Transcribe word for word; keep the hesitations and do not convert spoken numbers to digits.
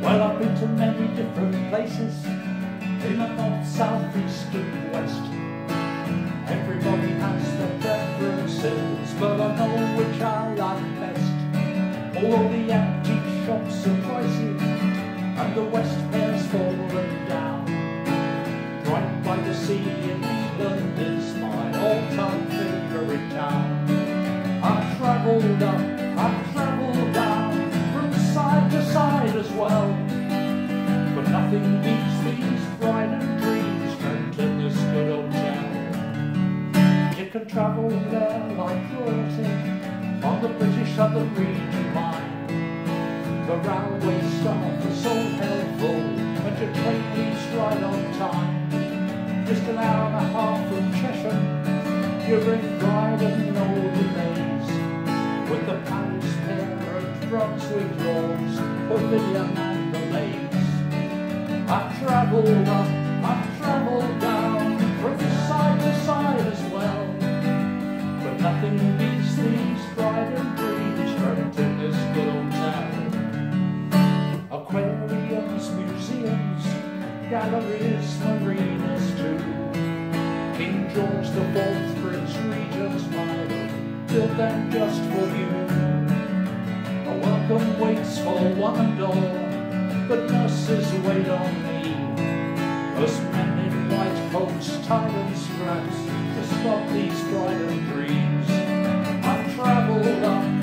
Well, I've been to many different places in the north, south, east and west. Everybody has their preferences, but I know which I like best. Although the antique shops are pricey and the West Fair's fallen down, Brighton by the Sea in England is my all-time favourite town. I've travelled up, I've travelled down, from side to side as well, but nothing beats these Brighton Dreams spent in this good hotel. You can travel there like royalty on the British Submarine line. The railway staff are so helpful, and your train leaves right on time. Just an hour and a half from Cheshire, you're in Brighton, no delays, with the Paris Fair and Brunswick Lords, Pavilion and the Lakes. I've travelled up, I've travelled down, from side to side as well, but nothing beats these Brighton Dreams spent in this good old town. Aquariums, museums, galleries, marinas too. King George the Fourth, Prince Regent's Mile, built them just for you. A welcome waits for one and all, but nurses wait on me, us men in white coats tied and straps to stop these Brighton Dreams. I've travelled up,